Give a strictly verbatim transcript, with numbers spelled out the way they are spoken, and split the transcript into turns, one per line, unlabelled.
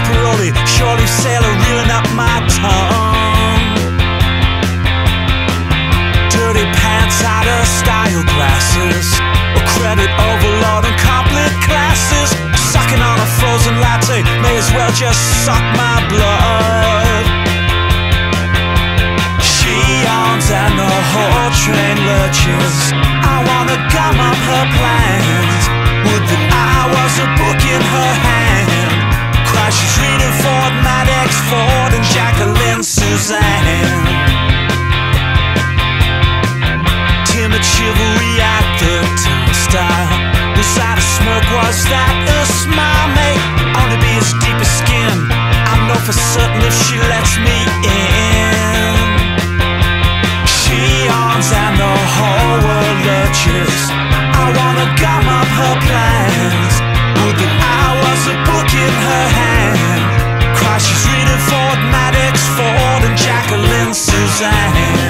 Brody, short-leaf sailor reeling up my tongue. Dirty pants, out of style glasses, a credit overload and complete classes. Sucking on a frozen latte, may as well just suck my blood. She yawns and the whole train lurches. I wanna gum up her plans. Would that I was a book in her hand. Cry, she's reading Ford, Maddox, Ford, and Jacqueline Susann. Timid chivalry at the turnstile. Was that a smirk? Was that a smile? May only be as deep as skin. I know for certain if she lets me in. She yawns and the whole world lurches. I wanna gum up her plans. Would that I was a book in her hand. Cry, she's reading Ford, Maddox, Ford, and Jacqueline Susann.